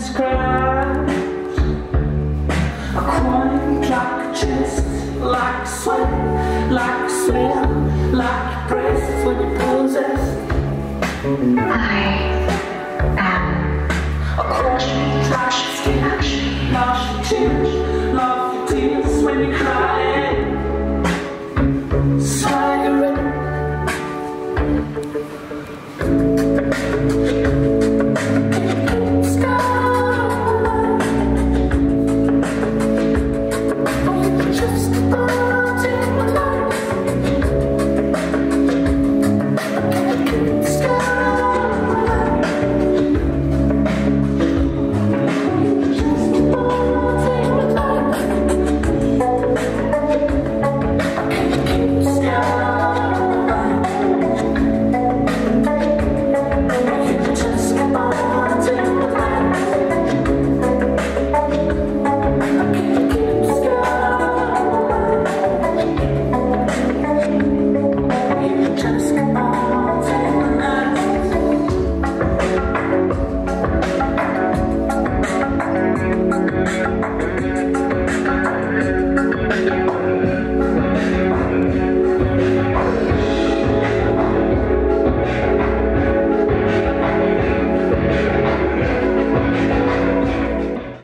scratch, a coin, like a chest, like sweat, like smell, like breath when you possess. I am a caution, flash, skin action, lush, tinge, love your tears when you cry, swaggering.